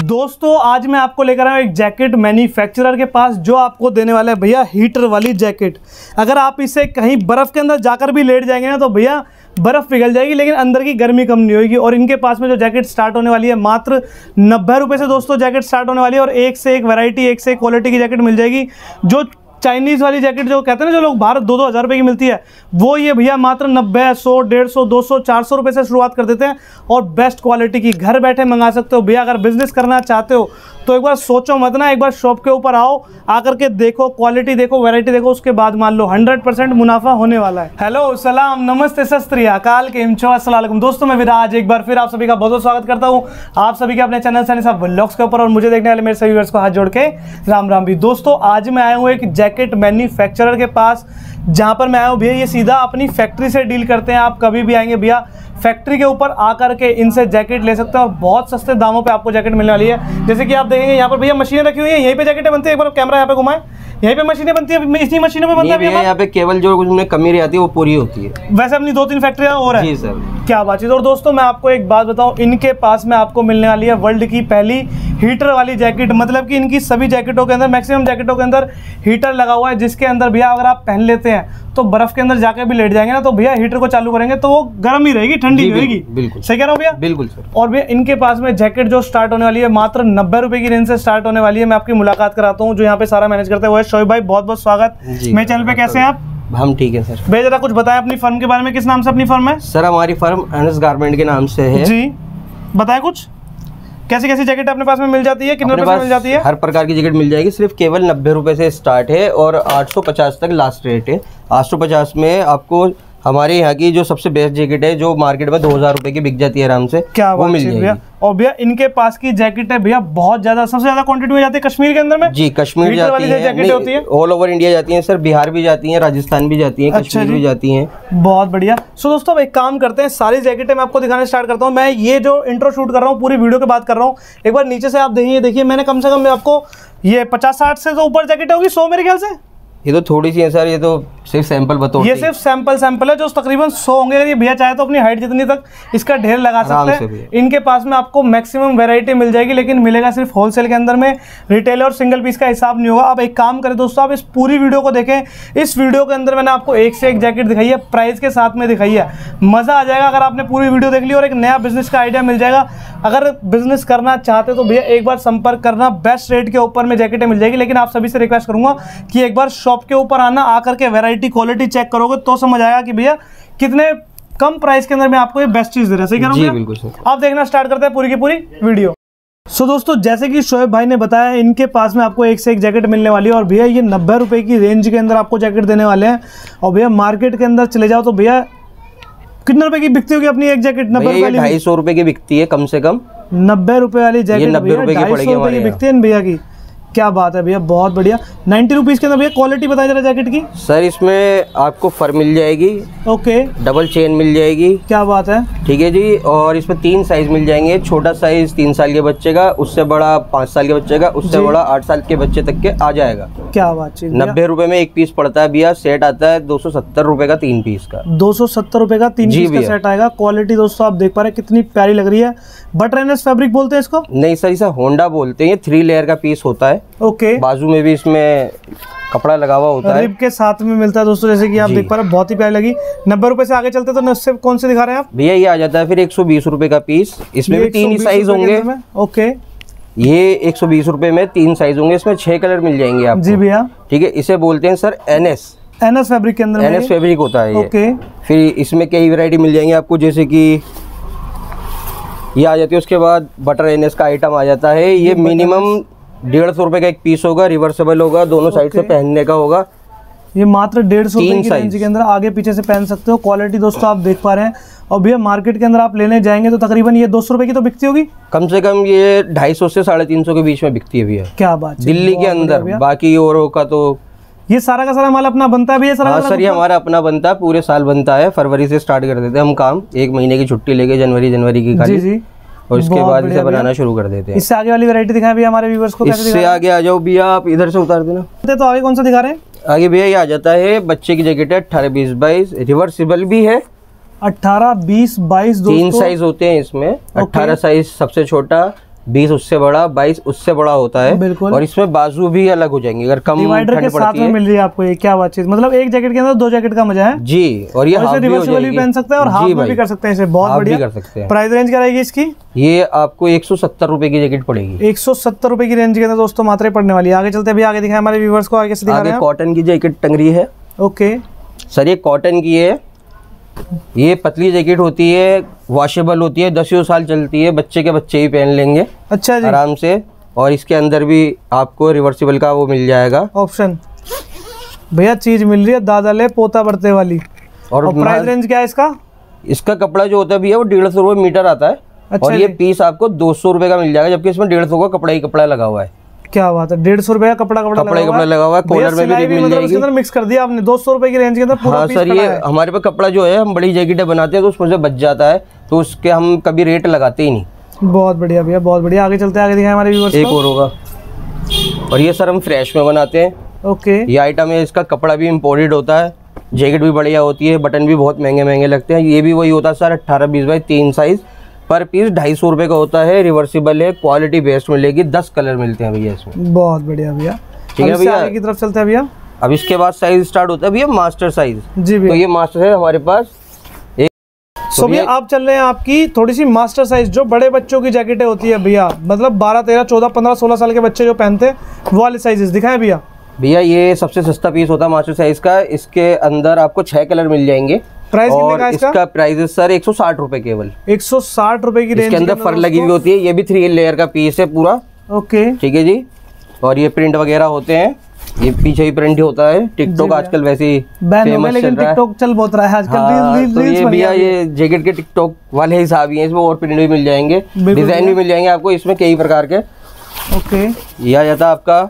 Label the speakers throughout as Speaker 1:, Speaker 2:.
Speaker 1: दोस्तों आज मैं आपको लेकर आया हूँ एक जैकेट मैन्युफैक्चरर के पास जो आपको देने वाला है भैया हीटर वाली जैकेट। अगर आप इसे कहीं बर्फ़ के अंदर जाकर भी लेट जाएंगे ना तो भैया बर्फ़ पिघल जाएगी लेकिन अंदर की गर्मी कम नहीं होगी। और इनके पास में जो जैकेट स्टार्ट होने वाली है मात्र 90 रुपये से दोस्तों जैकेट स्टार्ट होने वाली है। और एक से एक वैरायटी, एक से एक क्वालिटी की जैकेट मिल जाएगी। जो चाइनीज़ वाली जैकेट जो कहते हैं ना जो लोग बाहर 2-2 हज़ार रुपये की मिलती है वो ये भैया मात्र 90, 100, 150, 200, 400 रुपये से शुरुआत कर देते हैं। और बेस्ट क्वालिटी की घर बैठे मंगा सकते हो भैया। अगर बिजनेस करना चाहते हो तो एक बार सोचो मत ना, एक बार शॉप के ऊपर आओ, आकर के देखो, क्वालिटी देखो, वैरायटी देखो, उसके बाद मान लो 100% मुनाफा होने वाला है। हेलो, सलाम, नमस्ते, सत श्री अकाल, केम छो, अस्सलाम वालेकुम। दोस्तों मैं विराज एक बार फिर आप सभी का बहुत बहुत स्वागत करता हूँ आप सभी के अपने चैनल सनी साहब व्लॉग्स के ऊपर। और मुझे देखने वाले मेरे सभी व्यूअर्स को हाथ जोड़ के राम राम भी। दोस्तों आज मैं आया हूँ एक जैकेट मैन्युफैक्चरर के पास जहाँ पर मैं आया हूँ भैया ये सीधा अपनी फैक्ट्री से डील करते हैं। आप कभी भी आएंगे भैया फैक्ट्री के ऊपर आकर के इनसे जैकेट ले सकते हो और बहुत सस्ते दामों पे आपको जैकेट मिलने वाली है। जैसे कि आप देखेंगे यहाँ पर भैया मशीनें रखी हुई है, यहीं पे जैकेटें बनती है। एक बार कैमरा यहाँ पे घुमाएं, यहीं पे मशीनें बनती है, इसी मशीनों में बनता है भैया।
Speaker 2: यहाँ पे केवल जो उसमें कमी रहती है वो पूरी होती है।
Speaker 1: वैसे अपनी 2-3 फैक्ट्रियाँ और है।
Speaker 2: जी सर,
Speaker 1: क्या बात है। और दोस्तों मैं आपको एक बात बताऊं, इनके पास में आपको मिलने वाली है वर्ल्ड की पहली हीटर वाली जैकेट। मतलब कि इनकी सभी जैकेटों के अंदर, मैक्सिमम जैकेटों के अंदर हीटर लगा हुआ है, जिसके अंदर भैया अगर आप पहन लेते हैं तो बर्फ के अंदर जाकर भी लेट जाएंगे ना तो भैया हीटर को चालू करेंगे तो वो गर्म ही रहेगी, ठंडी नहीं रहेगी।
Speaker 2: बिल्कुल
Speaker 1: सही कह रहा हूँ भैया?
Speaker 2: बिल्कुल सर।
Speaker 1: और भैया इनके पास में जैकेट जो स्टार्ट होने वाली है मात्र 90 रुपए की रेंज से स्टार्ट होने वाली है। मैं आपकी मुलाकात कराता हूँ, जो यहाँ पे सारा मैनेज करते हैं वो है शोएब भाई। बहुत बहुत स्वागत मेरे चैनल पे। कैसे हैं आप?
Speaker 2: हम ठीक है सर।
Speaker 1: भैया जरा कुछ बताएं अपनी फर्म के बारे में, किस नाम से अपनी फर्म है?
Speaker 2: सर हमारी फर्म एनएस गारमेंट के नाम से है।
Speaker 1: जी बताएं कुछ, कैसी कैसी जैकेट अपने पास में मिल जाती है, कितने रुपए से मिल जाती है?
Speaker 2: हर प्रकार की जैकेट मिल जाएगी, सिर्फ केवल 90 रुपए से स्टार्ट है और 850 तक लास्ट रेट है। 850 में आपको हमारे यहाँ की जो सबसे बेस्ट जैकेट है जो मार्केट में 2000 रुपए की बिक जाती है आराम से,
Speaker 1: क्या
Speaker 2: वो मिल जाएगी।
Speaker 1: भैया और भैया इनके पास की जैकेट है भैया बहुत ज्यादा, सबसे ज्यादा क्वांटिटी में जाती है कश्मीर के अंदर में।
Speaker 2: जी कश्मीर जाती है, ऑल ओवर इंडिया जाती है सर, बिहार भी जाती है, राजस्थान भी जाती है, कश्मीर भी जाती है।
Speaker 1: बहुत बढ़िया। सो दोस्तों अब एक काम करते हैं, सारी जैकेटें मैं आपको दिखाना स्टार्ट करता हूँ। मैं ये जो इंट्रो शूट कर रहा हूँ पूरी वीडियो की बात कर रहा हूँ। एक बार नीचे से आप देखिए मैंने कम से कम आपको ये 50-60 से तो ऊपर जैकेट होगी, 100 मेरे ख्याल से।
Speaker 2: ये तो थोड़ी सी है सर, ये तो सिर्फ सैंपल बताओ।
Speaker 1: ये सिर्फ सैंपल है जो तकरीबन 100 होंगे। अगर ये भैया चाहे तो अपनी हाइट जितनी तक इसका ढेर लगा सकते हैं। इनके पास में आपको मैक्सिमम वैरायटी मिल जाएगी, लेकिन मिलेगा सिर्फ होलसेल के अंदर में, रिटेल और सिंगल पीस का हिसाब नहीं होगा। अब एक काम करें दोस्तों, आप इस पूरी वीडियो को देखें। इस वीडियो के अंदर मैंने आपको एक से एक जैकेट दिखाई है, प्राइस के साथ में दिखाई है। मज़ा आ जाएगा अगर आपने पूरी वीडियो देख ली और एक नया बिजनेस का आइडिया मिल जाएगा। अगर बिजनेस करना चाहते तो भैया एक बार संपर्क करना, बेस्ट रेट के ऊपर में जैकेटें मिल जाएगी। लेकिन आप सभी से रिक्वेस्ट करूंगा कि एक बार शॉप के ऊपर आना, आकर के वैरायटी क्वालिटी चेक करोगे तो समझ आएगा कि भैया कितने कम प्राइस के अंदर में आपको ये बेस्ट चीज दे रहा है। सही कह रहा हूं? जी बिल्कुल सर। आप देखना स्टार्ट करते हैं पूरी की पूरी वीडियो। सो दोस्तों जैसे कि शोएब भाई ने बताया, इनके पास में आपको एक से एक जैकेट मिलने वाली है। और भैया ये 90 रुपए की रेंज के अंदर आपको जैकेट देने वाले हैं। और भैया मार्केट के अंदर चले जाओ तो भैया कितने रुपए की बिकती होगी अपनी एक जैकेट? 90 रुपए वाली
Speaker 2: 250 रुपए की बिकती है कम से कम।
Speaker 1: 90 रुपए वाली जैकेट
Speaker 2: 90 रुपए की पड़ेगी हमारे
Speaker 1: बिकती है भैया की। क्या बात है भैया, बहुत बढ़िया। 90 रुपीज़ के अंदर भैया क्वालिटी बताइए जरा जैकेट की।
Speaker 2: सर इसमें आपको फर मिल जाएगी,
Speaker 1: ओके,
Speaker 2: डबल चेन मिल जाएगी।
Speaker 1: क्या बात है, ठीक
Speaker 2: है जी। और इसमें 3 साइज मिल जाएंगे। छोटा साइज 3 साल के बच्चे का, उससे बड़ा 5 साल के बच्चे का, उससे बड़ा 8 साल के बच्चे तक के आ जाएगा।
Speaker 1: क्या बात है।
Speaker 2: 90 रुपए में एक पीस पड़ता है भैया। सेट आता है 270 रुपए का 3 पीस का।
Speaker 1: 270 रुपए का 3 पीस का सेट आएगा। क्वालिटी दोस्तों आप देख पा रहे हैं कितनी प्यारी लग रही है। बटर एनएस फैब्रिक बोलते हैं इसको?
Speaker 2: नहीं सर, इसे होंडा बोलते हैं। 3 लेयर का पीस होता है।
Speaker 1: ओके,
Speaker 2: बाजू में भी इसमें कपड़ा लगा हुआ होता है,
Speaker 1: रिब के साथ में मिलता है दोस्तों। जैसे कि आप देख पा रहे हैं बहुत ही प्यारी लगी। 90 रुपए से आगे चलते तो नस्से कौन से दिखा रहे हैं आप
Speaker 2: भैया? ये आ जाता है फिर 120 रुपए का पीस। इसमें भी 3 ही साइज होंगे।
Speaker 1: ओके,
Speaker 2: ये 120 रुपए में 3 साइज होंगे। इसमें 6 कलर मिल जाएंगे आपको।
Speaker 1: जी भैया,
Speaker 2: ठीक है। इसे बोलते हैं सर एनएस
Speaker 1: फैब्रिक के अंदर।
Speaker 2: एनएस फैब्रिक होता है ये।
Speaker 1: ओके,
Speaker 2: फिर इसमें कई वैरायटी मिल जाएंगे आपको, जैसे कि ये आ जाती है। उसके बाद बटर एनएस का आइटम आ जाता है। ये मिनिमम 150 रुपए का एक पीस होगा, रिवर्सेबल होगा, दोनों साइड से पहनने का होगा।
Speaker 1: ये मात्र 150 रुपए की रेंज के अंदर आगे पीछे से पहन सकते हो। क्वालिटी दोस्तों आप देख पा रहे हैं। और भैया मार्केट के अंदर आप लेने जाएंगे तो तकरीबन ये 200 रुपए की तो बिकती होगी
Speaker 2: कम से कम। ये 250 से 350 के बीच में बिकती है भैया।
Speaker 1: क्या बात है,
Speaker 2: दिल्ली के अंदर। बाकी औरों का तो
Speaker 1: ये सारा का सारा माल अपना बनता है भैया?
Speaker 2: हाँ सर, ये हमारा अपना बनता है, पूरे साल बनता है। फरवरी से स्टार्ट कर देते हैं हम काम, 1 महीने की छुट्टी लेके जनवरी की खाली। जी, और इसके बाद इसे बनाना शुरू कर देते हैं।
Speaker 1: इससे आगे वाली वैरायटी दिखाएं भैया हमारे व्यूअर्स को।
Speaker 2: इससे आगे आ जाओ भैया, आप इधर से उतार देना।
Speaker 1: तो आगे कौन सा दिखा रहे हैं?
Speaker 2: आगे भैया ये आ जाता है बच्चे की जैकेट है, 18, 20, 22, रिवर्सिबल भी है।
Speaker 1: 18, 20, 22
Speaker 2: 3 साइज होते हैं इसमें। 18 साइज सबसे छोटा, 20 उससे बड़ा, 22 उससे बड़ा होता है।
Speaker 1: बिल्कुल।
Speaker 2: और इसमें बाजू भी अलग हो जाएंगे अगर कम
Speaker 1: डिवाइडर के साथ में मिल रही है आपको ये, क्या बात चीज, मतलब एक जैकेट के अंदर 2 जैकेट का मजा है
Speaker 2: जी। और ये हाफ भी हो
Speaker 1: रिवर्सिबल भी
Speaker 2: जाएगी,
Speaker 1: पहन सकते हैं और हाफ में भी कर सकते हैं इसे, बहुत
Speaker 2: हाफ भी
Speaker 1: बढ़िया।
Speaker 2: कर सकते हैं।
Speaker 1: प्राइस रेंज क्या रहेगी इसकी?
Speaker 2: ये आपको 170 रुपए की जैकेट पड़ेगी।
Speaker 1: 170 रुपए की रेंज के अंदर दोस्तों मात्रा पड़ने वाली है। आगे चलते अभी आगे दिखाएं हमारे व्यूवर्स को, आगे से दिखा रहे हैं।
Speaker 2: कॉटन की जैकेट टंगरी है।
Speaker 1: ओके
Speaker 2: सर ये कॉटन की है, ये पतली जैकेट होती है, वॉशेबल होती है, 10 साल चलती है, बच्चे के बच्चे ही पहन लेंगे
Speaker 1: अच्छा जी
Speaker 2: आराम से। और इसके अंदर भी आपको रिवर्सिबल का वो मिल जाएगा
Speaker 1: ऑप्शन। भैया चीज मिल रही है दादा ले पोता बढ़ते वाली। और प्राइस रेंज क्या है इसका?
Speaker 2: इसका कपड़ा जो होता है भैया वो 150 रुपये मीटर आता है।
Speaker 1: अच्छा
Speaker 2: और ये पीस आपको 200 रुपए का मिल जाएगा, जबकि इसमें 150 का कपड़ा ही कपड़ा लगा हुआ है।
Speaker 1: क्या बात है, 150 रुपए का कपड़ा
Speaker 2: कपड़ा लगा हुआ है। कॉलर में भी मिल
Speaker 1: मतलब
Speaker 2: जाएगी।
Speaker 1: इसके अंदर मिक्स कर दिया आपने 200 रुपए की रेंज के अंदर पूरा पीस
Speaker 2: सर ये हमारे पे कपड़ा जो है, हम बड़ी जैकेटें बनाते हैं तो उसमें से बच जाता है, तो उसके हम कभी रेट लगाते ही नहीं।
Speaker 1: बहुत बढ़िया भैया, बहुत बढ़िया। आगे चलते हैं, आगे दिखाएं हमारे व्यूअर्स को।
Speaker 2: एक और होगा। और ये सर हम फ्रेश में बनाते हैं।
Speaker 1: ओके
Speaker 2: ये आइटम है, इसका कपड़ा भी इम्पोर्टेड होता है, जैकेट भी बढ़िया होती है, बटन भी बहुत महंगे महंगे लगते हैं। ये भी वही होता है सर 18-20 बाई 3 साइज, पर पीस 250 रुपये का होता है, रिवर्सिबल है, क्वालिटी बेस्ट मिलेगी, 10 कलर मिलते हैं भैया इसमें।
Speaker 1: बहुत बढ़िया भैया।
Speaker 2: ठीक है भैया,
Speaker 1: आगे की तरफ चलते हैं भैया।
Speaker 2: अब इसके बाद साइज स्टार्ट होता है भैया मास्टर साइज।
Speaker 1: जी भैया,
Speaker 2: तो ये मास्टर है हमारे पास।
Speaker 1: तो भैया आप चल रहे हैं आपकी थोड़ी सी मास्टर साइज, जो बड़े बच्चों की जैकेटें होती है भैया, मतलब 12, 13, 14, 15, 16 साल के बच्चे जो पहनते हैं वो वाले साइजेस दिखाएं भैया।
Speaker 2: भैया ये सबसे सस्ता पीस होता है मास्टर साइज का, इसके अंदर आपको 6 कलर मिल जाएंगे।
Speaker 1: प्राइस कितने का
Speaker 2: इसका प्राइस है सर 160 रुपए केवल।
Speaker 1: 160 रुपए की रेंज।
Speaker 2: इसके अंदर फर लगी हुई होती है, ये भी 3 लेयर का पीस है पूरा।
Speaker 1: ओके
Speaker 2: ठीक है जी। और ये प्रिंट वगैरह होते हैं, ये पीछे ही प्रिंट होता है। टिकटॉक आजकल वैसे ही फेमस
Speaker 1: लेकिन
Speaker 2: चल रहा है।
Speaker 1: टिकटॉक चल बहुत रहा है आजकल।
Speaker 2: तो ये भैया ये जैकेट के टिकटॉक वाले हिसाब ही है, इसमें और प्रिंट भी मिल जाएंगे, डिजाइन भी मिल जाएंगे आपको इसमें कई प्रकार के।
Speaker 1: ओके
Speaker 2: ये आ जाता है आपका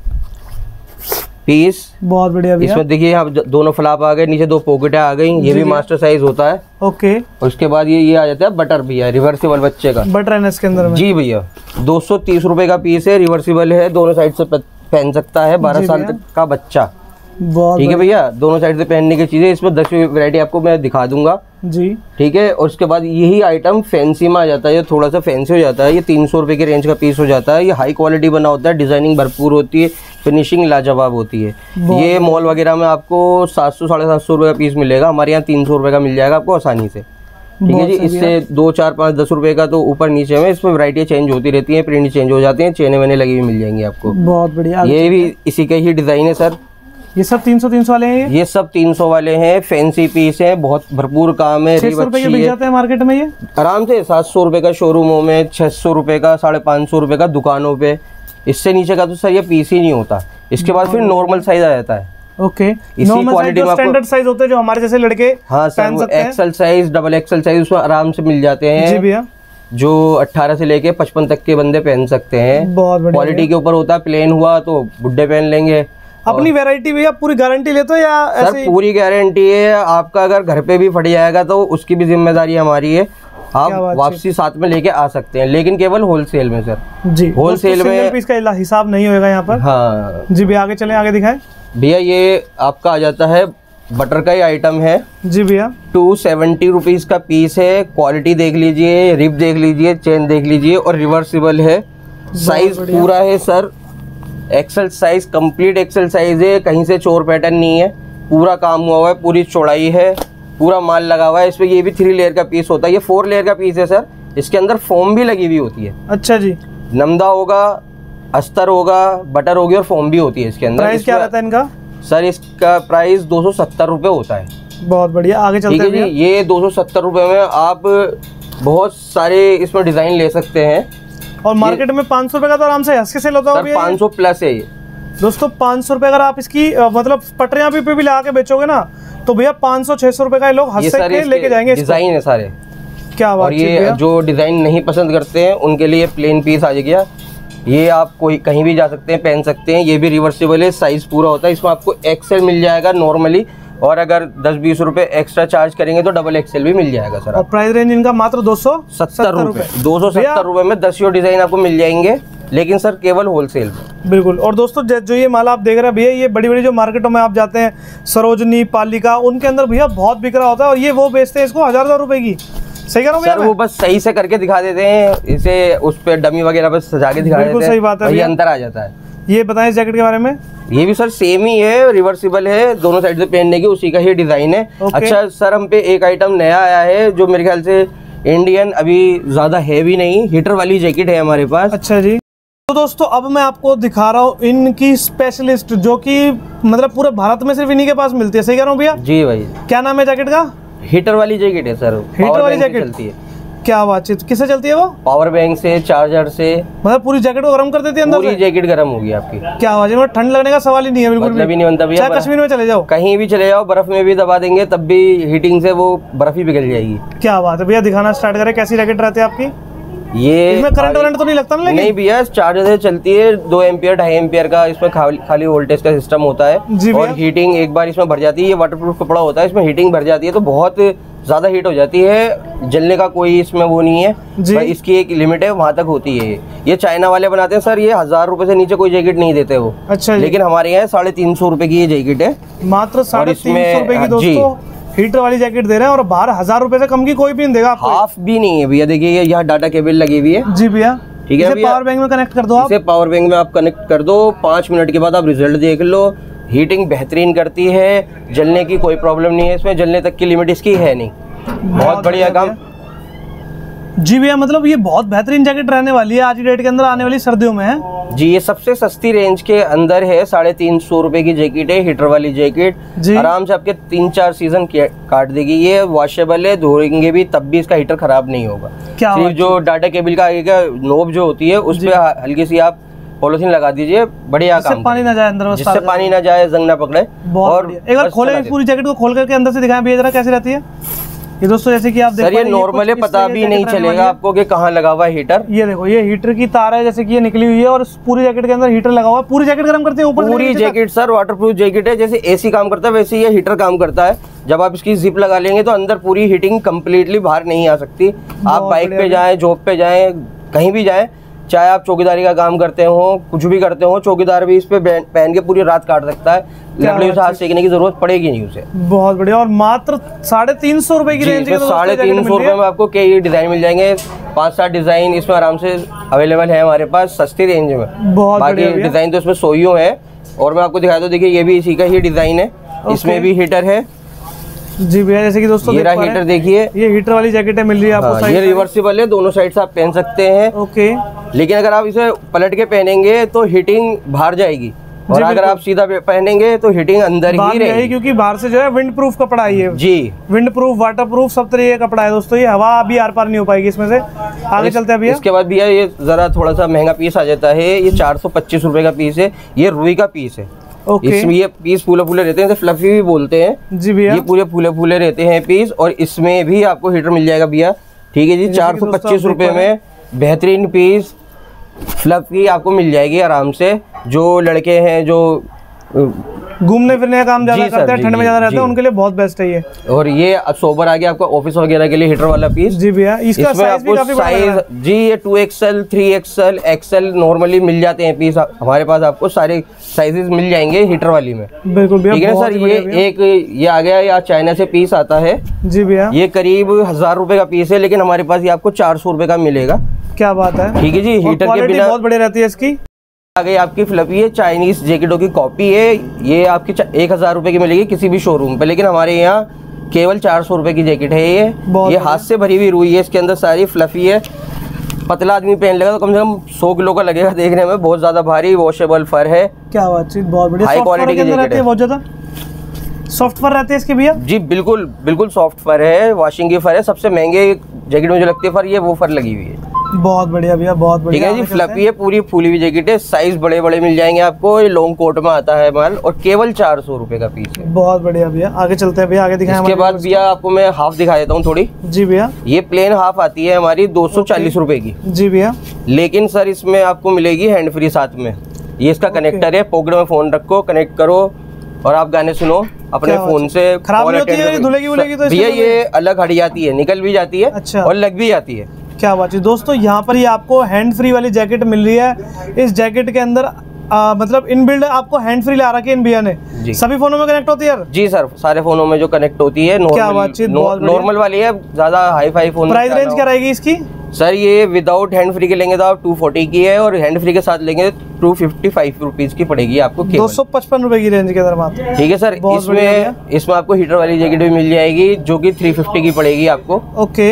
Speaker 2: पीस।
Speaker 1: बहुत बढ़िया भैया।
Speaker 2: इसमें देखिए यहाँ दोनों फ्लाप आ गए, नीचे 2 पॉकेटें आ गई, ये भी मास्टर साइज होता है।
Speaker 1: ओके
Speaker 2: और उसके बाद ये आ जाता है बटर भैया, रिवर्सिबल बच्चे का
Speaker 1: बटर है इसके अंदर में।
Speaker 2: जी भैया 230 रुपए का पीस है, रिवर्सिबल है, दोनों साइड से पहन सकता है 12 साल तक का बच्चा। ठीक है भैया, दोनों साइड से पहनने की चीजें, इसमें 10 वैरायटी आपको मैं दिखा दूंगा
Speaker 1: जी।
Speaker 2: ठीक है। और उसके बाद यही आइटम फैंसी में आ जाता है, ये थोड़ा सा फैंसी हो जाता है, ये 300 रुपए की रेंज का पीस हो जाता है। ये हाई क्वालिटी बना होता है, डिजाइनिंग भरपूर होती है, फिनिशिंग लाजवाब होती है। ये मॉल वगैरह में आपको 700 साढ़े 700 रुपए का पीस मिलेगा, हमारे यहाँ 300 रुपए का मिल जाएगा आपको आसानी से। ठीक है जी। इससे 2, 4, 5, 10 रुपए का तो ऊपर नीचे में, इसमें वैरायटी चेंज होती रहती है, प्रिंट चेंज हो जाते हैं, चेने वेने लगी हुई मिल जाएंगी आपको।
Speaker 1: बहुत बढ़िया।
Speaker 2: ये भी इसी का ही डिजाइन है सर।
Speaker 1: ये सब 300 वाले हैं? ये
Speaker 2: सब 300 वाले हैं, फैंसी पीस है, बहुत भरपूर काम है।
Speaker 1: 600 रुपए के बिक जाते हैं मार्केट में ये
Speaker 2: आराम से, 700 रुपए का शोरूमों में, 600 रुपए का, 550 रुपए का दुकानों पे। इससे नीचे का तो सर ये पीस ही नहीं होता। इसके बाद फिर नॉर्मल साइज आ जाता है।
Speaker 1: ओके
Speaker 2: इसी क्वालिटी में
Speaker 1: स्टैंडर्ड साइज होते हैं जो हमारे जैसे लड़के
Speaker 2: हाँ sir, XL size, double XL size उसमें आराम से मिल जाते हैं
Speaker 1: जी भैया,
Speaker 2: जो 18 से लेके 55 तक के बंदे पहन सकते हैं।
Speaker 1: बहुत बढ़िया।
Speaker 2: क्वालिटी के ऊपर होता है, प्लेन हुआ तो बुड्ढे पहन लेंगे।
Speaker 1: अपनी वैरायटी भैया पूरी गारंटी लेते हो या
Speaker 2: सर
Speaker 1: ऐसे?
Speaker 2: पूरी गारंटी है, आपका अगर घर पे भी फट जाएगा तो उसकी भी जिम्मेदारी हमारी है, आप वापसी साथ में लेके आ सकते हैं, लेकिन केवल होलसेल में सर
Speaker 1: जी।
Speaker 2: होलसेल में
Speaker 1: पीस का हिसाब नहीं होगा यहाँ पर।
Speaker 2: हाँ
Speaker 1: जी भैया, आगे चलें, आगे दिखाएं
Speaker 2: भैया। ये आपका आ जाता है बटर का ही आइटम है
Speaker 1: जी भैया,
Speaker 2: 270 रुपीज का पीस है। क्वालिटी देख लीजिए, रिप देख लीजिए, चेन देख लीजिए, और रिवर्सिबल है। साइज पूरा है sir, XL size, complete XL size है, कहीं से चोर पैटर्न नहीं है, पूरा काम हुआ है, पूरी चौड़ाई है, पूरा माल लगा हुआ है इसमें। ये भी 3 लेयर का पीस होता है, ये 4 लेयर का पीस है सर। इसके अंदर फोम भी लगी हुई होती है।
Speaker 1: अच्छा जी।
Speaker 2: नमदा होगा, अस्तर होगा, बटर होगी और फोम भी होती है इसके अंदर।
Speaker 1: प्राइस क्या रहता है इनका?
Speaker 2: सर इसका प्राइस 270 रुपए होता है।
Speaker 1: बहुत बढ़िया, आगे चलते हैं
Speaker 2: जी। ये 270 रुपए में आप बहुत सारे इसमें डिजाइन ले सकते हैं, और
Speaker 1: मार्केट में 500 रुपए का तो आराम से हंस के सेल होता है।
Speaker 2: 500 प्लस है ये
Speaker 1: दोस्तों। 500 रुपए अगर आप इसकी मतलब पटरियां पे भी लगा के बेचोगे ना तो भैया 500-600 रुपए का ये लोग हंस के लेके जाएंगे।
Speaker 2: डिजाइन है सारे,
Speaker 1: क्या बात।
Speaker 2: और ये जो डिजाइन नहीं पसंद करते हैं उनके लिए प्लेन पीस आ गया। ये आप कोई कहीं भी जा सकते हैं, पहन सकते हैं। ये भी रिवर्सिबल है, साइज पूरा होता है। इसमें आपको एक्सेल मिल जाएगा नॉर्मली, और अगर 10-20 रुपए एक्स्ट्रा चार्ज करेंगे तो डबल एक्सेल भी मिल जाएगा सर।
Speaker 1: और प्राइस रेंज इनका मात्र 270 रुपए।
Speaker 2: 270 रुपए में 10 डिजाइन आपको मिल जाएंगे, लेकिन सर केवल होलसेल में।
Speaker 1: बिल्कुल। और दोस्तों जो ये माल आप देख रहे हैं भैया, ये बड़ी बड़ी जो मार्केटों में आप जाते हैं, सरोजनी, पालिका, उनके अंदर भैया बहुत बिक रहा होता है, और ये वो बेचते हैं इसको 1000 रुपए की। सही कह रहा हूँ
Speaker 2: सर, वो बस सही से करके दिखा देते हैं, इसे उस पे डमी वगैरह बस सजा के दिखा देते हैं।
Speaker 1: सही बात है,
Speaker 2: ये अंतर आ जाता है।
Speaker 1: ये बताएं इस जैकेट के बारे में।
Speaker 2: ये भी सर सेम ही है, रिवर्सिबल है, दोनों साइड से पहनने की उसी का ही डिजाइन है। अच्छा सर, हम पे एक आइटम नया आया है जो मेरे ख्याल से इंडियन अभी ज्यादा है भी नहीं, हीटर वाली जैकेट है हमारे पास।
Speaker 1: अच्छा जी। तो दोस्तों अब मैं आपको दिखा रहा हूँ इनकी स्पेशलिस्ट, जो कि मतलब पूरे भारत में सिर्फ इन्हीं के पास मिलती है। सही कह रहा हूँ भैया?
Speaker 2: जी भाई।
Speaker 1: क्या नाम है जैकेट का?
Speaker 2: हीटर वाली जैकेट है सर।
Speaker 1: हीटर वाली जैकेट
Speaker 2: चलती है।
Speaker 1: क्या बातचीत, किससे चलती है वो?
Speaker 2: पावर बैंक से, चार्जर से।
Speaker 1: मतलब पूरी जैकेट को गर्म कर देती है अंदर से?
Speaker 2: पूरी जैकेट गर्म होगी आपकी।
Speaker 1: क्या आवाज है, ठंड लगने का सवाल ही नहीं है बिल्कुल
Speaker 2: मतलब भी नहीं बनता भैया।
Speaker 1: चाहे कश्मीर में चले जाओ,
Speaker 2: कहीं भी चले जाओ, बर्फ में भी दबा देंगे तब भी हीटिंग से वो बर्फ ही पिघल जाएगी।
Speaker 1: क्या बात है भैया, दिखाना स्टार्ट करें। कैसी जैकेट रहती है आपकी?
Speaker 2: ये
Speaker 1: इसमें करंट वरंट तो नहीं लगता ना?
Speaker 2: नहीं भैया, चार्जर से चलती है। 2 एम्पियर 2.5 एम्पियर का इसमें खाली वोल्टेज का सिस्टम होता है। और हीटिंग एक बार इसमें भर जाती है, ये वाटरप्रूफ कपड़ा होता है, इसमें हीटिंग भर जाती है तो बहुत ज्यादा हीट हो जाती है। जलने का कोई इसमें वो नहीं है, इसकी एक लिमिट है, वहां तक होती है। ये चाइना वाले बनाते हैं सर, ये 1000 रुपए से नीचे कोई जैकेट नहीं देते वो।
Speaker 1: अच्छा।
Speaker 2: लेकिन हमारे यहाँ 350 रुपए की ये जैकेट है,
Speaker 1: मात्र 350 रुपए की दोस्तों हीटर वाली जैकेट दे रहे हैं। और बाहर 1000 रुपए से कम की कोई भी नहीं देगा आपको।
Speaker 2: हाफ भी नहीं है भैया। देखिए यहाँ डाटा केबल लगी हुई है।
Speaker 1: जी भैया।
Speaker 2: ठीक है भैया,
Speaker 1: पावर बैंक में कनेक्ट कर दो आप।
Speaker 2: इसे पावर बैंक में आप कनेक्ट कर दो, 5 मिनट के बाद आप रिजल्ट देख लो। हीटिंग बेहतरीन करती है, जलने की कोई प्रॉब्लम नहीं है इसमें, जलने तक की लिमिट इसकी है नहीं। बहुत बढ़िया काम।
Speaker 1: जी भैया, मतलब ये बहुत बेहतरीन जैकेट रहने वाली है आज की डेट के अंदर, आने वाली सर्दियों में है
Speaker 2: जी। ये सबसे सस्ती रेंज के अंदर है, 350 रुपए की जैकेट है, हीटर वाली जैकेट। आराम से आपके 3-4 सीजन काट देगी। ये वॉशेबल है, धोएंगे भी तब भी इसका हीटर खराब नहीं होगा। सिर्फ जो डाटा केबल का आगे का नोब जो होती है उस पे हल्की सी आप पॉलिथीन लगा दीजिए, बढ़िया काम।
Speaker 1: पानी ना जाए अंदर,
Speaker 2: जिससे पानी ना जाए, जंग ना पकड़े।
Speaker 1: और एक बार खोले पूरी जैकेट को, खोल करके अंदर से दिखाएं भैया जरा कैसी रहती है ये दोस्तों। जैसे कि आप
Speaker 2: सर, ये नॉर्मल है, पता भी नहीं चलेगा आपको कि कहाँ लगा हुआ है हीटर।
Speaker 1: ये देखो, ये हीटर की तार है जैसे कि ये निकली हुई है, और पूरी जैकेट के अंदर हीटर लगा हुआ है। पूरी जैकेट गर्म करते हैं ऊपर।
Speaker 2: पूरी जैकेट सर वाटरप्रूफ जैकेट है, जैसे एसी काम करता है वैसे ये हीटर काम करता है। जब आप इसकी जिप लगा लेंगे तो अंदर पूरी हीटिंग कंप्लीटली बाहर नहीं आ सकती। आप बाइक पे जाएं, जॉब पे जाएं, कहीं भी जाएं, चाहे आप चौकीदारी का काम करते हो, कुछ भी करते हो, चौकीदार भी इस पे पहन के पूरी रात काट सकता है। लकड़ी से हाथ सेकने की जरूरत पड़ेगी नहीं उसे। बहुत
Speaker 1: बढ़िया। और मात्र 350 रुपए की रेंज में
Speaker 2: 350 रुपए में आपको कई डिजाइन मिल जाएंगे। 5-7 डिजाइन इसमें आराम से अवेलेबल है हमारे पास सस्ती रेंज में। बाकी डिजाइन तो इसमें सोइयों है। और मैं आपको दिखा दूं, देखिए ये भी इसी का ही डिजाइन है, इसमें भी हीटर है।
Speaker 1: जी भैया, जैसे कि दोस्तों
Speaker 2: ये हीटर देखिए,
Speaker 1: ये हीटर वाली जैकेट मिल रही है आपको।
Speaker 2: ये रिवर्सिबल है, दोनों साइड से आप पहन सकते हैं।
Speaker 1: ओके।
Speaker 2: लेकिन अगर आप इसे पलट के पहनेंगे तो हीटिंग बाहर जाएगी, और अगर आप सीधा पहनेंगे तो हीटिंग अंदर ही रहेगी,
Speaker 1: क्योंकि बाहर से जो है विंड प्रूफ कपड़ा है ये।
Speaker 2: जी,
Speaker 1: विंड प्रूफ, वाटर प्रूफ, सब तरीके का कपड़ा है दोस्तों। ये हवा भी आर पार नहीं हो पाएगी इसमें से। आगे चलते हैं भैया।
Speaker 2: इसके बाद भैया ये जरा थोड़ा सा महंगा पीस आ जाता है। ये 425 रुपए का पीस है। ये रुई का पीस है। इसमें ये पीस फूले फूले रहते हैं, इसे फ्लफी भी बोलते हैं।
Speaker 1: जी भैया।
Speaker 2: ये पूरे फूले फूले रहते हैं पीस, और इसमें भी आपको हीटर मिल जाएगा भैया। ठीक है जी, 425 रुपए में बेहतरीन पीस फ्लफी आपको मिल जाएगी आराम से। जो लड़के हैं जो
Speaker 1: घूमने फिरने का काम ज्यादा करते हैं, ठंड में ज्यादा रहते हैं, उनके लिए बहुत बेस्ट है ये।
Speaker 2: और ये सोबर आ गया आपका ऑफिस वगैरह के लिए हीटर वाला पीस।
Speaker 1: जी भैया, इसका साइज भी काफी बड़ा है।
Speaker 2: जी, ये 2XL 3XL XL नॉर्मली मिल जाते हैं पीस हमारे पास। आपको सारे साइजेस मिल जाएंगे हीटर वाली में।
Speaker 1: बिल्कुल भैया।
Speaker 2: ठीक है सर, ये आ गया, या चाइना से पीस आता है।
Speaker 1: जी भैया।
Speaker 2: ये करीब 1000 रुपए का पीस है, लेकिन हमारे पास ये आपको 400 रुपए का मिलेगा।
Speaker 1: क्या बात है।
Speaker 2: ठीक है जी। हीटर के बिना
Speaker 1: बहुत बढ़िया रहती है इसकी।
Speaker 2: आ गई आपकी फ्लफी है, चाइनीज जैकेटों की कॉपी है। ये आपकी 1000 रुपए की मिलेगी किसी भी शोरूम पे, लेकिन हमारे यहाँ केवल 400 रुपए की जैकेट है। ये हाथ से भरी हुई रुई है, इसके अंदर सारी फ्लफी है। पतला आदमी पहन लेगा तो कम से कम 100 किलो का लगेगा देखने में, बहुत ज्यादा भारी। वॉशेबल फर है।
Speaker 1: क्या बातचीत, बहुत बढ़िया।
Speaker 2: हाई क्वालिटी की जैकेट है,
Speaker 1: बहुत ज्यादा सॉफ्ट फर रहती है इसकी भैया।
Speaker 2: जी बिल्कुल बिल्कुल सॉफ्ट फर है, वॉशिंग की फर है। सबसे महंगे जैकेट में जो लगती है फर, ये वो फर लगी हुई है।
Speaker 1: बहुत बढ़िया भैया, बहुत बढ़िया।
Speaker 2: ठीक है जी, फ्लफी है, पूरी फूली हुई जैकेट है। साइज बड़े बड़े मिल जाएंगे आपको। ये लॉन्ग कोट में आता है माल, और केवल 400 रुपए का पीस है। बहुत
Speaker 1: बढ़िया भैया, आगे चलते हैं भैया, आगे दिखाएं।
Speaker 2: इसके बाद भैया आपको मैं हाफ दिखा देता हूँ थोड़ी।
Speaker 1: जी भैया।
Speaker 2: ये प्लेन हाफ आती है हमारी 240 रुपए की।
Speaker 1: जी भैया।
Speaker 2: लेकिन सर इसमें आपको मिलेगी हैंड फ्री साथ में। ये इसका कनेक्टर है, पॉकेट में फोन रखो, कनेक्ट करो और आप गाने सुनो अपने फोन से।
Speaker 1: खराब नहीं होती है, धुलेगी वुलेगी तो
Speaker 2: भैया ये अलग हट जाती है, निकल भी जाती है।
Speaker 1: अच्छा।
Speaker 2: और लग भी जाती है।
Speaker 1: क्या बात है दोस्तों, यहाँ पर ये आपको हैंड फ्री वाली जैकेट मिल रही है। इस जैकेट के अंदर मतलब इन बिल्ड आपको हैंड फ्री ला रखी है इन भैया ने, सभी फोनों में कनेक्ट होती है यार?
Speaker 2: जी सर, सारे फोनों में जो कनेक्ट होती है।
Speaker 1: क्या बातचीत,
Speaker 2: नॉर्मल वाली है, ज्यादा hi fi phone.
Speaker 1: Price range क्या रहेगी इसकी?
Speaker 2: सर ये विदाउट हैंड फ्री के लेंगे तो आप 240 की है, और हैंड फ्री के साथ लेंगे 255 रुपीज की पड़ेगी आपको।
Speaker 1: 255 रुपए की रेंज के अंदर बात।
Speaker 2: ठीक है सर। इसमें आपको हीटर वाली जैकेट भी मिल जाएगी जो कि 350 की पड़ेगी आपको।
Speaker 1: ओके,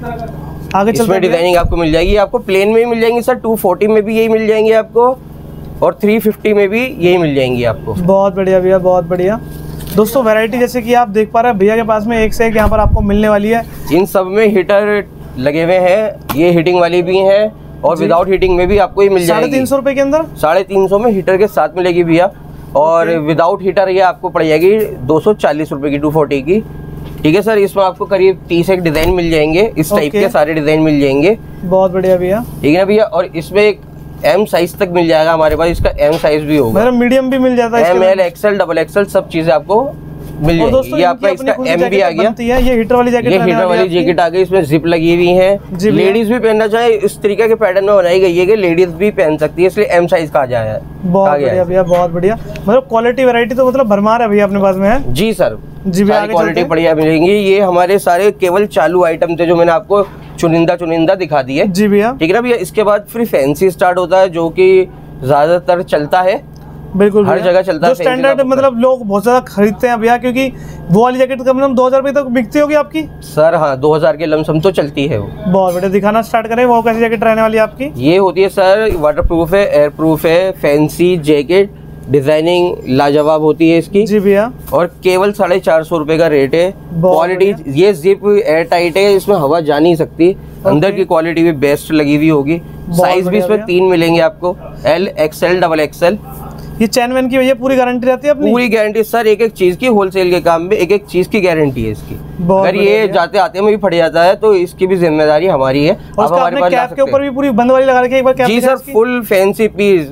Speaker 1: आगे चलते
Speaker 2: इसमें डिजाइनिंग आपको मिल जाएगी, आपको प्लेन में भी मिल जाएंगी सर, 240 में भी यही मिल जाएंगे आपको, और 350 में भी यही मिल जाएंगी आपको।
Speaker 1: बहुत बढ़िया भैया, बहुत बढ़िया। दोस्तों वैरायटी जैसे कि आप देख पा रहे हैं भैया के पास में एक से एक यहाँ पर आपको मिलने वाली है।
Speaker 2: इन सब में हीटर लगे हुए हैं, ये हीटिंग वाली भी है और विदाउट हीटिंग में भी आपको ये मिल जाएगी।
Speaker 1: 350 रुपए के अंदर
Speaker 2: 350 में हीटर के साथ मिलेगी भैया, और विदाउट हीटर ये आपको पड़ जाएगी 240 रुपए की, 240 की। ठीक है सर। इसमें आपको करीब 30 एक डिजाइन मिल जाएंगे, इस टाइप के सारे डिजाइन मिल जाएंगे।
Speaker 1: बहुत बढ़िया भैया।
Speaker 2: ठीक है ना भैया। और इसमें एक एम साइज तक मिल जाएगा हमारे पास, इसका एम साइज भी होगा,
Speaker 1: मीडियम भी मिल जाता है,
Speaker 2: M L XL double XL सब चीजें आपको मिल जाएगी। ये आपका इसका एम भी आ गया,
Speaker 1: ये हीटर वाली जैकेट,
Speaker 2: ये हीटर वाली जैकेट आ गई, इसमें जिप लगी हुई है। लेडीज भी पहनना चाहे इस तरीके के पैटर्न में बनाई गई है कि लेडीज भी पहन सकती है, इसलिए एम साइज कहा जाया है।
Speaker 1: बहुत बढ़िया भैया, बहुत बढ़िया। मतलब क्वालिटी वैरायटी तो मतलब भरमार है भैया अपने पास में है।
Speaker 2: जी सर,
Speaker 1: जी भैया,
Speaker 2: क्वालिटी बढ़िया मिलेंगी। ये हमारे सारे केवल चालू आइटम थे जो मैंने आपको चुनिंदा दिखा दिए।
Speaker 1: जी भैया।
Speaker 2: ठीक है ना भैया। इसके बाद फिर फैंसी स्टार्ट होता है जो कि ज्यादातर चलता है,
Speaker 1: बिल्कुल
Speaker 2: हर जगह चलता है।
Speaker 1: स्टैंडर्ड मतलब लोग बहुत ज्यादा खरीदते हैं भैया, क्योंकि वो वाली जैकेट कम से कम 2000 रुपए तक बिकती होगी आपकी
Speaker 2: सर। हाँ, 2000 के लमसम तो चलती है वो।
Speaker 1: बहुत बढ़िया, दिखाना स्टार्ट करें। वो कैसी जैकेट रहने वाली है आपकी? ये
Speaker 2: होती है सर वाटर प्रूफ है, एयर प्रूफ है, फैंसी जैकेट, डिजाइनिंग लाजवाब होती है इसकी।
Speaker 1: जी भैया।
Speaker 2: और केवल 450 रुपए का रेट है। क्वालिटी ये जिप एयर टाइट है, इसमें हवा जा नहीं सकती। अंदर की क्वालिटी भी बेस्ट लगी हुई होगी। साइज भी इसमें 3 मिलेंगे आपको, एल एक्सएल डबल एक्सएल।
Speaker 1: ये चैन वैन की भैया पूरी गारंटी रहती है अपनी? पूरी
Speaker 2: गारंटी सर, एक एक चीज की होलसेल के काम में एक एक चीज की गारंटी है इसकी। अगर ये जाते आते में भी फट जाता है तो इसकी भी जिम्मेदारी हमारी है।
Speaker 1: और हमारे पास कैप के ऊपर भी पूरी बंद वाली लगा रखी है, एक बार कैप।
Speaker 2: जी सर, फुल फैंसी पीस,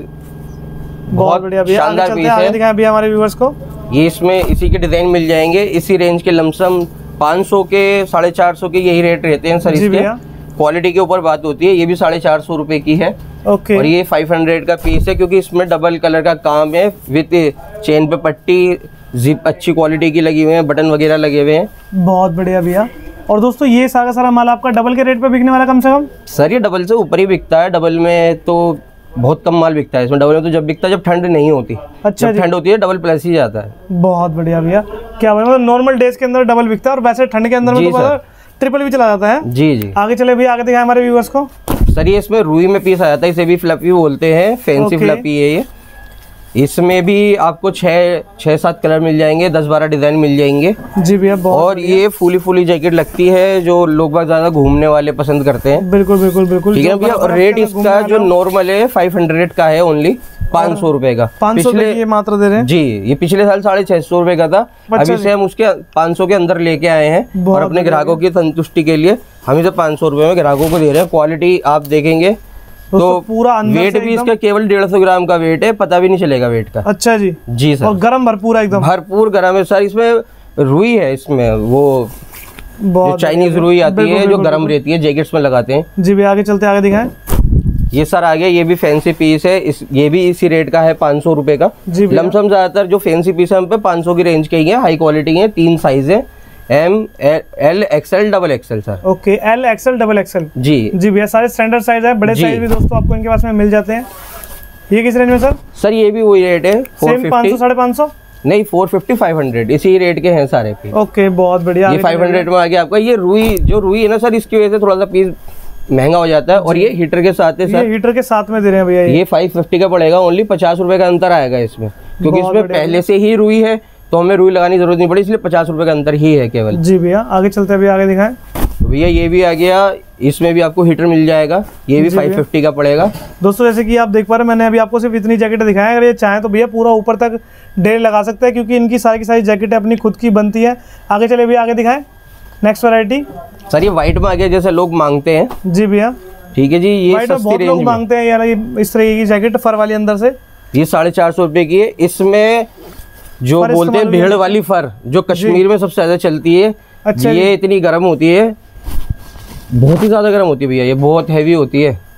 Speaker 1: बहुत बढ़िया भैया। शानदार पीस है। दिखाएं भैया हमारे व्यूअर्स को।
Speaker 2: ये इसमें इसी के डिजाइन मिल जाएंगे, इसी रेंज के लमसम 500 के 450 के यही रेट रहते हैं सर इसके। क्वालिटी के ऊपर बात होती है। ये भी 450 रुपए की है।
Speaker 1: ओके।
Speaker 2: और ये 500 का पीस है, क्योंकि इसमें डबल कलर का काम है, विद चेन पे पट्टी, जिप अच्छी क्वालिटी की लगी हुई है, बटन वगैरह लगे हुए हैं।
Speaker 1: बहुत बढ़िया भैया। और दोस्तों ये सारा माल आपका डबल के रेट पे बिकने वाला कम से कम? सर ये डबल से ऊपर ही बिकता है। डबल में तो बहुत कम माल बिकता है, इसमें डबल में तो जब बिकता है जब ठंड नहीं होती। अच्छा, जब ठंड होती है डबल प्लस ही जाता है। बहुत बढ़िया भैया। क्या मतलब नॉर्मल डेज के अंदर डबल बिकता है, और वैसे ठंड के अंदर में तो ट्रिपल भी चला जाता है। जी जी। आगे चले भैया, आगे दिखाएं हमारे व्यूअर्स को। सर ये इसमें रुई में पीस आ जाता है, इसे भी फ्लफी बोलते हैं, फैंसी फ्लफी है ये। इसमें भी आपको 6-7 कलर मिल जाएंगे, 10-12 डिजाइन मिल जाएंगे। जी भैया। और ये फुली जैकेट लगती है जो लोग बहुत ज्यादा घूमने वाले पसंद करते हैं। बिल्कुल बिल्कुल बिल्कुल। ठीक है भैया। और रेट इसका जो नॉर्मल है 500 का है, ओनली 500 रुपए का। 500 ये मात्र दे रहे हैं जी। ये पिछले साल 650 रुपए का था। अभी से हम उसके 500 के अंदर लेके आए हैं, और अपने ग्राहकों की संतुष्टि के लिए हम इसे 500 रुपए में ग्राहकों को दे रहे हैं। क्वालिटी आप देखेंगे तो पूरा वेट भी इसका केवल 150 ग्राम का वेट है, पता भी नहीं चलेगा वेट का। अच्छा जी। जी सर। और गरम भरपूर एकदम भरपूर गरम है सर। इसमें रुई है, इसमें वो जो चाइनीज रुई आती है जो गरम रहती है, जैकेट्स में लगाते हैं। जी भैया। आगे चलते, आगे दिखाएं। ये सर आ गया, ये भी फैंसी पीस है। ये भी इसी रेट का है, 500 रुपए का। लमसम ज्यादातर जो फैंसी पीस है हम पे 500 की रेंज के ही है, हाई क्वालिटी है। 3 साइज है, M L XL double XL sir. Okay, L XL double XL. जी जी भैया। सारे स्टैंडर्ड साइज है, बड़े साइज भी दोस्तों आपको इनके पास में मिल जाते हैं। ये किस रेंज में सर? सर ये भी वही रेट है, 450 550 नहीं 450 500 इसी रेट के हैं सारे पीस। ओके, बहुत बढ़िया। ये 500 में आ गया आपका। ये रुई जो रुई है ना सर, इसकी वजह से थोड़ा सा पीस महंगा हो जाता है। और ये हीटर के साथ है सर, ये हीटर के साथ में दे रहे हैं भैया। ये 550 का पड़ेगा, ओनली 50 रुपए का अंतर आएगा इसमें, क्योंकि इसमें पहले से ही रुई है तो हमें रुई लगाने की जरूरत नहीं पड़ी, इसलिए 50 रुपए का अंतर ही है केवल। जी भैया। आगे चलते हैं भैया, आगे दिखाएं। तो भैया ये भी आ गया, इसमें भी आपको हीटर मिल जाएगा। ये भी 550 का पड़ेगा। दोस्तों जैसे कि आप देख पा रहे हैं, मैंने अभी आपको सिर्फ इतनी जैकेटें दिखाएं। अगर ये चाहें तो भैया पूरा ऊपर तक ढेर लगा सकते हैं, क्योंकि इनकी सारी की सारी जैकेटें अपनी खुद की बनती है। आगे चले भैया, आगे दिखाएं नेक्स्ट वैरायटी। सर ये व्हाइट में आ गया, जैसे लोग मांगते हैं। जी भैया। ठीक है जी। ये बहुत लोग मांगते हैं यार, इस तरह की जैकेट फर वाली अंदर से। ये 450 रुपए की है। इसमें जो बोलते हैं भेड़ वाली फर, जो कश्मीर में सबसे ज्यादा चलती है। अच्छा। ये इतनी गर्म होती है, बहुत ही ज्यादा गर्म होती है भैया, ये बहुत हैवी होती है।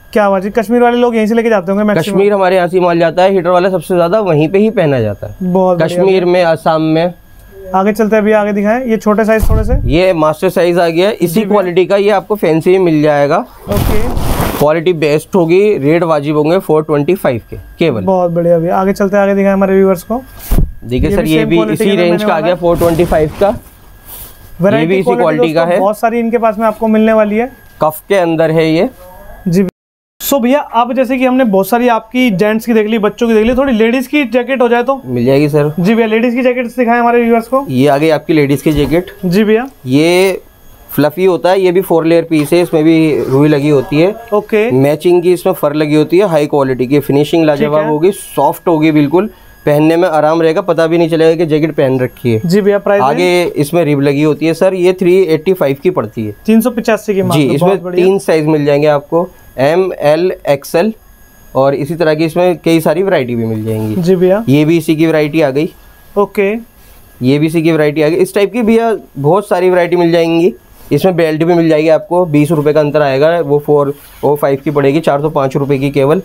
Speaker 1: क्या बात है, कश्मीर वाले लोग यहीं से लेके जाते होंगे मैक्सिमम?
Speaker 2: कश्मीर हमारे यहाँ से माल जाता है, हीटर वाला सबसे ज्यादा वहीं पे ही पहना जाता है,
Speaker 1: बहुत
Speaker 2: कश्मीर में, आसाम में।
Speaker 1: आगे चलते हैं भैया, आगे दिखाएं। ये छोटे साइज थोड़े से,
Speaker 2: ये मास्टर साइज आ गया, इसी क्वालिटी का ये आपको फैंसी में मिल जाएगा।
Speaker 1: ओके,
Speaker 2: क्वालिटी बेस्ट होगी, रेट वाजिब होंगे 425 के केवल।
Speaker 1: बहुत बढ़िया भैया, आगे चलते हैं, आगे दिखाएं हमारे व्यूअर्स को।
Speaker 2: देखिए सर, ये भी इसी रेंज का आ गया 425 का, ये भी इसी क्वालिटी का है।
Speaker 1: बहुत सारी इनके पास में आपको मिलने वाली है,
Speaker 2: कफ के अंदर है ये
Speaker 1: जी। सो भैया अब जैसे कि हमने बहुत सारी आपकी जेंट्स की देख ली, बच्चों की देख ली, थोड़ी लेडीज की जैकेट हो जाए तो
Speaker 2: मिल जाएगी सर।
Speaker 1: जी भैया, लेडीज की जैकेट दिखाएं हमारे व्यूअर्स को।
Speaker 2: ये आ गई आपकी लेडीज की जैकेट।
Speaker 1: जी भैया,
Speaker 2: ये फ्लफी होता है, ये भी 4 लेयर पीस है, इसमें भी रुई लगी होती है।
Speaker 1: ओके,
Speaker 2: मैचिंग की इसमें फर लगी होती है, हाई क्वालिटी की, फिनिशिंग लाजवाब होगी, सॉफ्ट होगी बिल्कुल, पहनने में आराम रहेगा, पता भी नहीं चलेगा कि जैकेट पहन रखी है।
Speaker 1: जी भैया, प्राइस
Speaker 2: आगे इसमें रिब लगी होती है सर, ये 385 की पड़ती है,
Speaker 1: 385 की
Speaker 2: जी। इसमें 3 साइज मिल जाएंगे आपको, M, L, XL, और इसी तरह की इसमें कई सारी वैरायटी भी मिल जाएंगी।
Speaker 1: जी भैया,
Speaker 2: ये भी इसी की वैरायटी आ गई।
Speaker 1: ओके,
Speaker 2: ये भी इसी की वैरायटी आ गई। इस टाइप की भैया बहुत सारी वैरायटी मिल जाएंगी। इसमें बेल्ट भी मिल जाएगी आपको, 20 रुपये का अंतर आएगा, वो 405 की पड़ेगी, 405 रुपये की केवल।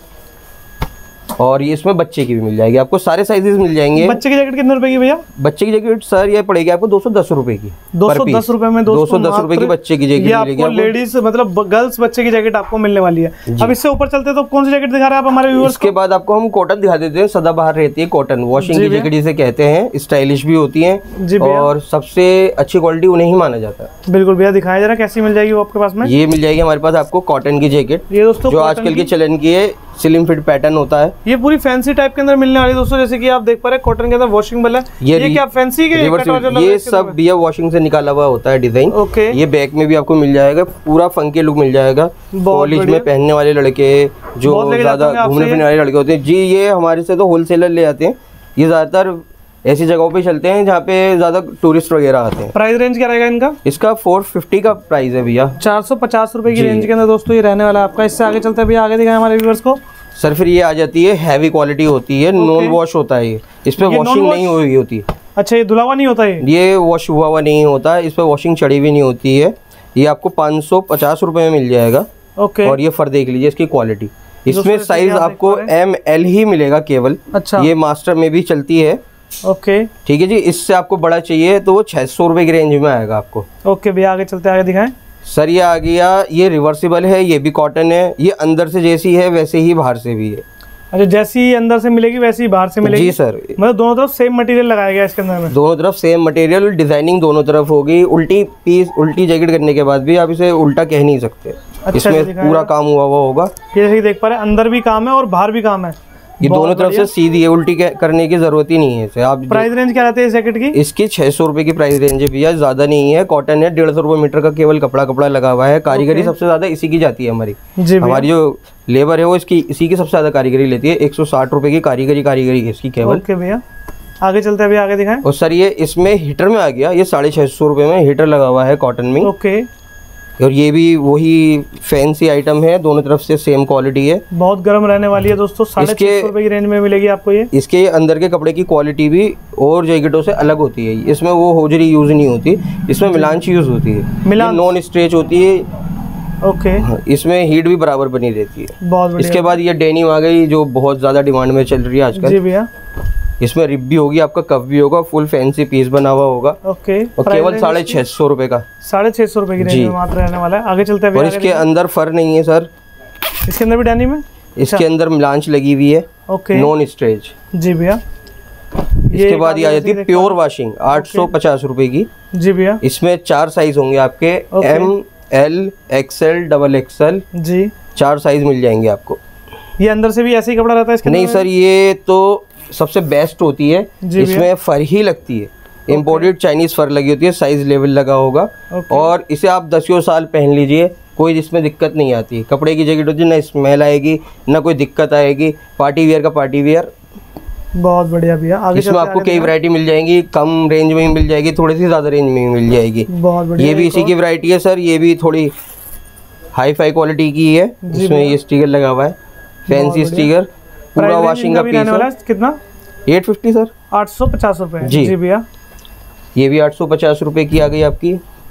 Speaker 2: और ये इसमें बच्चे की भी मिल जाएगी आपको, सारे साइजेस मिल जाएंगे।
Speaker 1: बच्चे की जैकेट कितने रुपए की भैया?
Speaker 2: बच्चे की जैकेट सर ये पड़ेगी आपको 210 रुपये की,
Speaker 1: 210 रुपए में
Speaker 2: 210 रुपये की बच्चे की जैकेट मिलेगी आपको।
Speaker 1: लेडीज मतलब गर्ल्स बच्चे की जैकेट आपको मिलने वाली है। अब इससे ऊपर चलते हैं तो कौन सी जैकेट दिखा रहे हैं आप हमारे व्यूअर्स को?
Speaker 2: इसके बाद आपको हम कॉटन दिखा देते हैं, सदाबहार रहती है कॉटन, वॉशिंग की जैकेट जिसे कहते हैं, स्टाइलिश भी होती है और सबसे अच्छी क्वालिटी उन्हें ही माना जाता है।
Speaker 1: बिल्कुल भैया, दिखाया जरा कैसी मिल जाएगी वो आपके पास में?
Speaker 2: ये मिल जाएगी हमारे पास आपको कॉटन की जैकेट,
Speaker 1: ये दोस्तों
Speaker 2: जो आजकल की चलन की है, स्लिम फिट पैटर्न होता है।
Speaker 1: ये पूरी फैंसी टाइप के अंदर मिलने वाली है दोस्तों, जैसे कि आप देख पा रहे हैं कॉटन के अंदर वॉशिंग है। ये क्या फैंसी के
Speaker 2: ये सब भैया वॉशिंग से निकाला हुआ होता है डिजाइन।
Speaker 1: ओके,
Speaker 2: ये बैक में भी आपको मिल जाएगा, पूरा फंकी लुक मिल जाएगा। कॉलेज में पहनने वाले लड़के, जो ज्यादा घूमने फिरने वाले लड़के होते हैं जी, ये हमारे से तो होलसेलर ले आते हैं। ये ज्यादातर ऐसी जगहों पे चलते हैं जहाँ पे ज्यादा टूरिस्ट वगैरह आते हैं।
Speaker 1: प्राइस रेंज क्या रहेगा इनका?
Speaker 2: इसका 450 का प्राइस है भैया,
Speaker 1: 450 रुपए की रेंज के अंदर दोस्तों ये रहने वाला है आपका। इससे आगे चलते हैं भैया, आगे दिखाएं हमारे व्यूअर्स को।
Speaker 2: सर फिर ये आ जाती है हैवी क्वालिटी होती है, नॉन वॉश होता है ये, इस पे वॉशिंग नहीं हुई होती।
Speaker 1: अच्छा, ये धुला हुआ नहीं होता है?
Speaker 2: ये वॉश हुआ हुआ नहीं होता है, इस पे वॉशिंग चढ़ी हुई नहीं होती है। ये आपको 550 रुपए में मिल जाएगा।
Speaker 1: ओके,
Speaker 2: और ये फर देख लीजिए इसकी क्वालिटी, इसमें साइज आपको M, L ही मिलेगा केवल।
Speaker 1: अच्छा,
Speaker 2: ये मास्टर में भी चलती है।
Speaker 1: ओके,
Speaker 2: ठीक है जी। इससे आपको बड़ा चाहिए तो वो 600 रुपए की रेंज में आएगा आपको।
Speaker 1: ओके भैया, आगे चलते हैं, आगे दिखाएं।
Speaker 2: सर ये आ गया, ये रिवर्सिबल है, ये भी कॉटन है, ये अंदर से जैसी है वैसे ही बाहर से भी है।
Speaker 1: अच्छा, जैसी अंदर से मिलेगी वैसी बाहर से मिलेगी? जी
Speaker 2: सर,
Speaker 1: मतलब दोनों तरफ सेम मटेरियल लगाया गया इसके अंदर में?
Speaker 2: दोनों तरफ सेम मटेरियल, डिजाइनिंग दोनों तरफ होगी। उल्टी पीस, उल्टी जैकेट करने के बाद भी आप इसे उल्टा कह नहीं सकते।
Speaker 1: अच्छा,
Speaker 2: इसमें पूरा काम हुआ होगा।
Speaker 1: ये जैसे देख पा रहे हैं, अंदर भी काम है और बाहर भी काम है,
Speaker 2: ये दोनों तरफ से सीधी है, उल्टी करने की जरूरत ही नहीं है इसे। आप
Speaker 1: प्राइस रेंज क्या रहती है इस जैकेट की?
Speaker 2: इसकी 600 रुपए की प्राइस रेंज है भैया, ज्यादा नहीं है। कॉटन है, 150 रुपए मीटर का केवल कपड़ा लगा हुआ है। कारीगरी सबसे ज्यादा इसी की जाती है हमारी। हमारी जो लेबर है वो इसी की सबसे ज्यादा कारीगरी लेती है। 160 रुपए की कारीगरी है इसकी केवल।
Speaker 1: ओके भैया, आगे चलते हैं भैया, आगे दिखाएं।
Speaker 2: और सर ये इसमें हीटर में आ गया, ये 650 रुपए में हीटर लगा हुआ है कॉटन में।
Speaker 1: ओके,
Speaker 2: और ये भी वही फैंसी आइटम है, दोनों तरफ से सेम क्वालिटी है।
Speaker 1: बहुत गर्म रहने वाली है दोस्तों, 650 रुपए की रेंज में मिलेगी आपको ये।
Speaker 2: इसके अंदर के कपड़े की क्वालिटी भी और जैकेटों से अलग होती है। इसमें वो होजरी यूज नहीं होती, इसमें मिलांच यूज होती है, नॉन स्ट्रेच होती है।
Speaker 1: ओके,
Speaker 2: इसमें हीट भी बराबर बनी रहती है।
Speaker 1: बहुत बढ़िया।
Speaker 2: इसके बाद ये डेनिम आ गई, जो बहुत ज्यादा डिमांड में चल रही है आजकल।
Speaker 1: जी भैया,
Speaker 2: इसमें रिब भी होगी, आपका कफ भी होगा, फुल फैंसी पीस बना हुआ होगा।
Speaker 1: ओके,
Speaker 2: और केवल 650 रुपए का,
Speaker 1: 650 रुपए की रेंज में मात्र रहने वाला है। आगे चलते हैं।
Speaker 2: और इसके अंदर फर नहीं है सर,
Speaker 1: इसके अंदर भी डेनिम है,
Speaker 2: इसके अंदर मिलांच लगी हुई है।
Speaker 1: Okay,
Speaker 2: non stretch.
Speaker 1: जी भैया।
Speaker 2: इसके बाद ये आ जाती है प्योर वॉशिंग, 850 रुपए की।
Speaker 1: जी भैया,
Speaker 2: इसमें 4 साइज होंगे आपके, M, L, XL, XXL जी, 4 साइज मिल जाएंगे आपको।
Speaker 1: ये अंदर से भी ऐसे ही कपड़ा रहता है इसके?
Speaker 2: नहीं सर, ये तो सबसे बेस्ट होती है, इसमें फर ही लगती है, इम्पोर्टेड चाइनीज फर लगी होती है, साइज लेवल लगा होगा। और इसे आप 10 साल पहन लीजिए, कोई इसमें दिक्कत नहीं आती। कपड़े की जैकेट होती है, ना स्मेल आएगी ना कोई दिक्कत आएगी। पार्टी वियर का पार्टी वियर।
Speaker 1: बहुत बढ़िया भैया, आगे
Speaker 2: इसमें आपको कई वैरायटी मिल जाएंगी, कम रेंज में ही मिल जाएगी, थोड़ी सी ज्यादा रेंज में ही मिल जाएगी।
Speaker 1: बहुत बढ़िया।
Speaker 2: ये भी इसी की वैरायटी है सर, ये भी थोड़ी हाई फाई क्वालिटी की है। इसमें ये स्टिकर लगा हुआ है, फैंसी स्टिकर, पूरा वॉशिंग का पीस है।
Speaker 1: कितना?
Speaker 2: 850 सर,
Speaker 1: 850 रुपए।
Speaker 2: जी भैया। ये भी 850 रुपए की आ गई आपकी।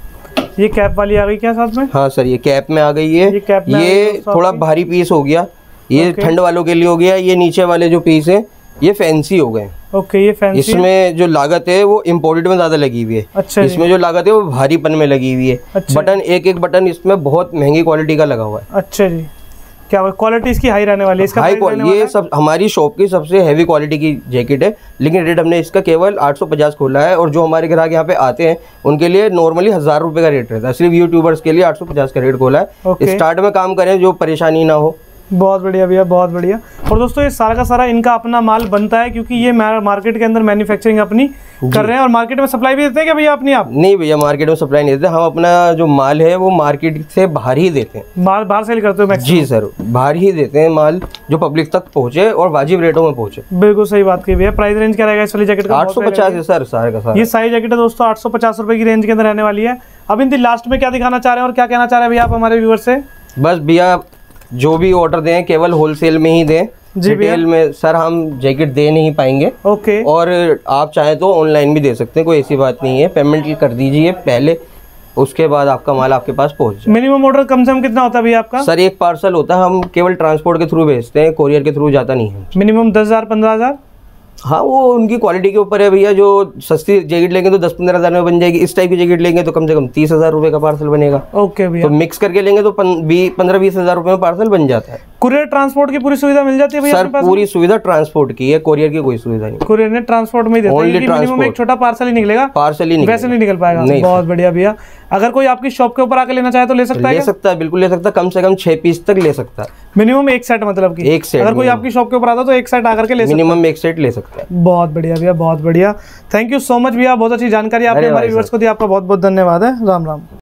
Speaker 1: ये कैप वाली आ गई क्या साथ में?
Speaker 2: हाँ सर, ये कैप में आ गई है।
Speaker 1: ये कैप में
Speaker 2: ये थोड़ा भारी पीस हो गया, ये ठंड वालों के लिए हो गया। ये नीचे वाले जो पीस है ये फैंसी हो गए।
Speaker 1: ओके, ये फैंसी।
Speaker 2: इसमें जो लागत है वो इम्पोर्टेड में ज्यादा लगी हुई है।
Speaker 1: अच्छा,
Speaker 2: इसमें जो लागत है वो भारीपन में लगी हुई है।
Speaker 1: अच्छा।
Speaker 2: बटन एक एक बटन इसमें बहुत महंगी क्वालिटी का लगा हुआ है।
Speaker 1: अच्छा जी, क्या क्वालिटी इसकी हाई रहने वाली है? इसका
Speaker 2: हाई क्वालिटी, ये सब हमारी शॉप की सबसे हैवी क्वालिटी की जैकेट है, लेकिन रेट हमने इसका केवल 850 खोला है। और जो हमारे ग्राहक यहाँ पे आते हैं उनके लिए नॉर्मली 1000 रुपए का रेट रहता है, सिर्फ यूट्यूबर्स के लिए 850 का रेट खोला है। स्टार्ट में काम करें, जो परेशानी ना हो।
Speaker 1: बहुत बढ़िया भैया, बहुत बढ़िया। और दोस्तों ये सारा का सारा इनका अपना माल बनता है, क्योंकि ये मार्केट के अंदर मैन्युफैक्चरिंग अपनी कर रहे हैं। और मार्केट में सप्लाई भी देते हैं क्या भैया अपनी आप?
Speaker 2: नहीं भैया, मार्केट में सप्लाई नहीं देते, हम अपना जो माल है वो मार्केट से बाहर ही देते हैं।
Speaker 1: बाहर सेल करते हो?
Speaker 2: जी सर, बाहर ही देते हैं माल, जो पब्लिक तक पहुंचे और वाजिब रेटों में पहुंचे।
Speaker 1: बिल्कुल सही बात की भैया। प्राइस रेंज क्या रहेगा इस वाली जैकेट का?
Speaker 2: 850 है सर, सारे का सारा।
Speaker 1: ये सारी जैकेट है दोस्तों 850 रुपए की रेंज के अंदर रहने वाली है। अब इन लास्ट में क्या दिखाना चाह रहे हैं और क्या कहना चाह रहे हैं भैया आप हमारे व्यूअर से?
Speaker 2: बस भैया, जो भी ऑर्डर दें केवल होलसेल में ही दें, रिटेल में सर हम जैकेट दे नहीं पाएंगे।
Speaker 1: ओके।
Speaker 2: और आप चाहें तो ऑनलाइन भी दे सकते हैं, कोई ऐसी बात नहीं है। पेमेंट कर दीजिए पहले, उसके बाद आपका माल आपके पास पहुंच जाए।
Speaker 1: मिनिमम ऑर्डर कम से कम कितना होता है भैया आपका?
Speaker 2: सर एक पार्सल होता है, हम केवल ट्रांसपोर्ट के थ्रू भेजते हैं, कोरियर के थ्रू जाता नहीं है।
Speaker 1: मिनिमम 10,000 15,000?
Speaker 2: हाँ, वो उनकी क्वालिटी के ऊपर है भैया। जो सस्ती जैकेट लेंगे तो 10-15 हज़ार में बन जाएगी। इस टाइप की जैकेट लेंगे तो कम से कम 30,000 रुपए का पार्सल बनेगा।
Speaker 1: ओके भैया।
Speaker 2: तो मिक्स करके लेंगे तो 15-20 हज़ार रुपए में पार्सल बन जाता है।
Speaker 1: कुरियर ट्रांसपोर्ट की पूरी सुविधा मिल जाती है भैया?
Speaker 2: सर पूरी सुविधा ट्रांसपोर्ट की है, कोरियर की कोई सुविधा नहीं।
Speaker 1: कुरियर ने ट्रांसपोर्ट में ही देता है, मिनिमम एक छोटा पार्सल ही निकलेगा,
Speaker 2: पार्सल ही
Speaker 1: वैसे नहीं निकल पाएगा। बहुत बढ़िया भैया। अगर कोई आपकी शॉप के ऊपर आकर लेना चाहे तो ले सकता है?
Speaker 2: ले सकता है, बिल्कुल ले सकता है। कम से कम 6 पीस तक ले सकता है।
Speaker 1: मिनिमम एक सेट, मतलब कि
Speaker 2: एक सेट।
Speaker 1: अगर कोई आपकी शॉप के ऊपर आता तो एक सेट आकर के ले सकता है?
Speaker 2: मिनिमम एक सेट ले सकता है।
Speaker 1: बहुत बढ़िया भैया, बहुत बढ़िया। थैंक यू सो मच भैया, बहुत अच्छी जानकारी आपने हमारे व्यूअर्स को दी। आपका बहुत बहुत धन्यवाद है। राम राम।